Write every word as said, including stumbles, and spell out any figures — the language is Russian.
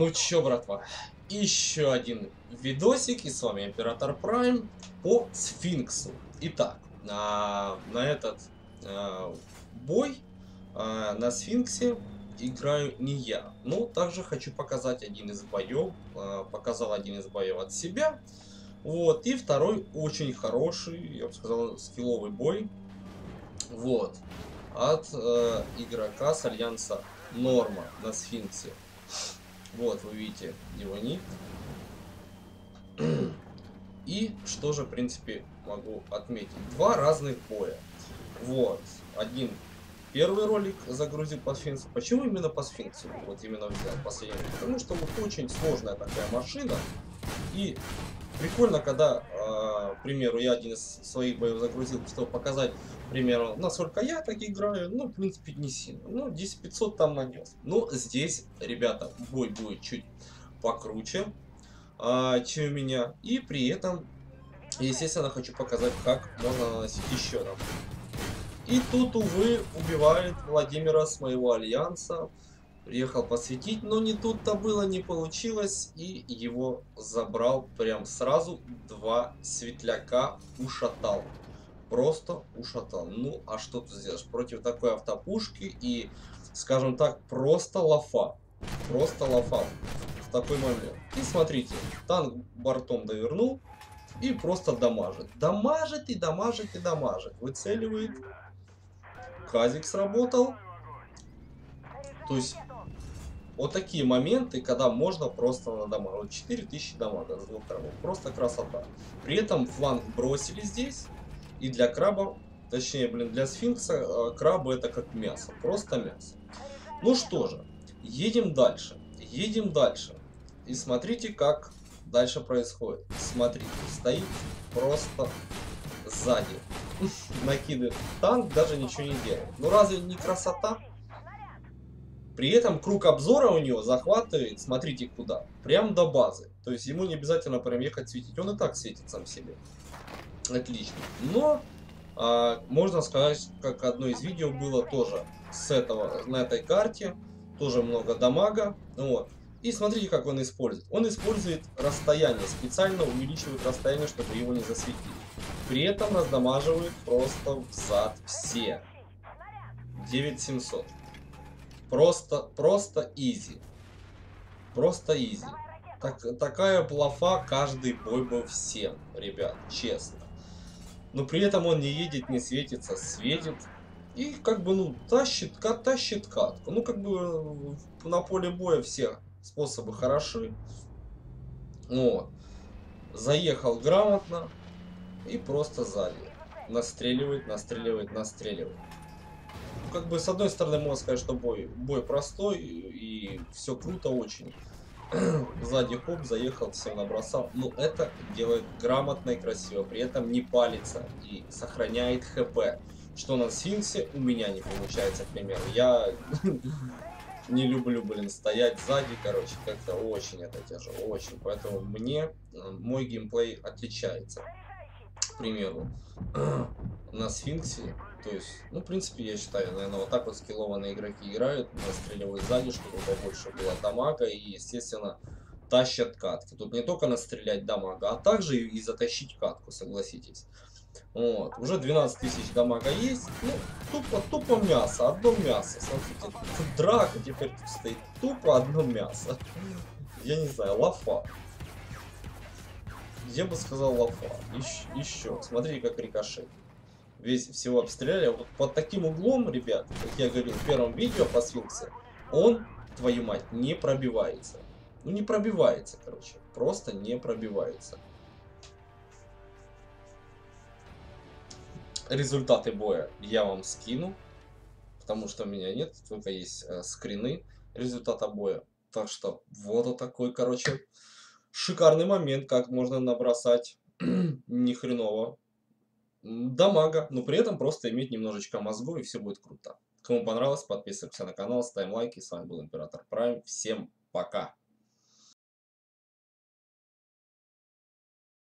Ну чё, братва, еще один видосик, и с вами Император Прайм по Сфинксу. Итак, на, на этот а, бой а, на Сфинксе играю не я. Но также хочу показать один из боев. А, показал один из боев от себя. Вот, и второй очень хороший, я бы сказал, скилловый бой. Вот, от э, игрока с альянса Норма на Сфинксе. Вот, вы видите его ник. И что же, в принципе, могу отметить? Два разных боя. Вот, один первый ролик загрузил по Сфинксу. Почему именно по Сфинксу? Вот именно взял последний. Потому что вот очень сложная такая машина. И прикольно, когда, э, к примеру, я один из своих боев загрузил, чтобы показать, к примеру, насколько я так играю. Ну, в принципе, не сильно. Ну, десять пятьсот там нанес. Но здесь, ребята, бой будет чуть покруче, а, чем у меня. И при этом, естественно, хочу показать, как можно наносить еще раз. И тут, увы, убивает Владимира с моего альянса. Приехал посвятить, но не тут-то было, не получилось. И его забрал прям сразу. Два светляка ушатал. Просто ушатал. Ну, а что тут сделаешь? Против такой автопушки и, скажем так, просто лафа. Просто лафа в такой момент. И смотрите, танк бортом довернул и просто дамажит. Дамажит и дамажит и дамажит. Выцеливает. Казик сработал. То есть вот такие моменты, когда можно просто надамажить. четыре тысячи дамага с двух крабов. Просто красота. При этом фланг бросили здесь. И для краба, точнее, блин, для сфинкса, крабы это как мясо. Просто мясо. Ну что же, едем дальше. Едем дальше. И смотрите, как дальше происходит. Смотрите, стоит просто сзади. Накидывает танк, даже ничего не делает. Ну разве не красота? При этом круг обзора у него захватывает, смотрите куда, прям до базы. То есть ему не обязательно прям ехать светить, он и так светит сам себе. Отлично. Но а, можно сказать, как одно из видео было тоже с этого, на этой карте, тоже много дамага. Вот. И смотрите, как он использует. Он использует расстояние, специально увеличивает расстояние, чтобы его не засветили. При этом раздамаживает просто взад все. девять семьсот. Просто, просто изи. Просто изи. Так, такая блафа каждый бой был всем, ребят, честно. Но при этом он не едет, не светится, светит. И как бы, ну, тащит, кат, тащит катку. Ну, как бы на поле боя все способы хороши. Вот. Заехал грамотно и просто сзади. Настреливает, настреливает, настреливает. Как бы с одной стороны можно сказать, что бой, бой простой и все круто очень. Сзади хоп, заехал, все набросал. Но это делает грамотно и красиво. При этом не палится и сохраняет хп. Что на Сфинксе у меня не получается, к примеру. Я не люблю, блин, стоять сзади, короче, как-то очень это тяжело, очень. Поэтому мне мой геймплей отличается. К примеру, на Сфинксе, то есть, ну, в принципе, я считаю, наверное, вот так вот скиллованные игроки играют, настреливают сзади, чтобы побольше было дамага и, естественно, тащат катки. Тут не только настрелять дамага, а также и затащить катку, согласитесь. Вот, уже двенадцать тысяч дамага есть, ну, тупо, тупо мясо, одно мясо, смотрите, тут драка теперь тут стоит, тупо одно мясо. Я не знаю, лафа. Я бы сказал лафа. Еще, еще. Смотрите, как рикошет. Весь всего обстреляли. Вот под таким углом, ребят, как я говорил в первом видео по Сфинксе, он, твою мать, не пробивается. Ну, не пробивается, короче. Просто не пробивается. Результаты боя я вам скину. Потому что у меня нет, только есть э, скрины результата боя. Так что вот такой, короче, шикарный момент, как можно набросать ни хреново дамага, но при этом просто иметь немножечко мозгов, и все будет круто. Кому понравилось, подписываемся на канал, ставим лайки. С вами был Император Прайм. Всем пока!